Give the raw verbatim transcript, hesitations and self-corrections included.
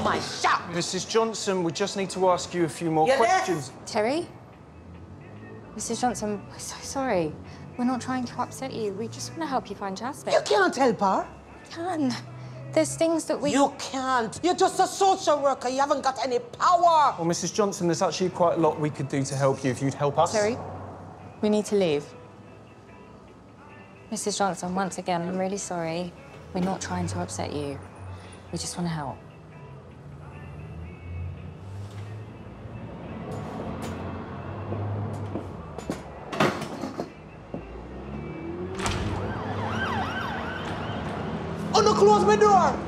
my shop. Missus Johnson, we just need to ask you a few more You questions. there? Terry? Missus Johnson, we're so sorry. We're not trying to upset you. We just want to help you find Jasmine. You can't help her. We can. There's things that we... You can't. You're just a social worker. You haven't got any power. Well, Missus Johnson, there's actually quite a lot we could do to help you if you'd help us. Terry, we need to leave. Missus Johnson, once again, I'm really sorry. We're not trying to upset you. We just want to help. Oh, no, close my door.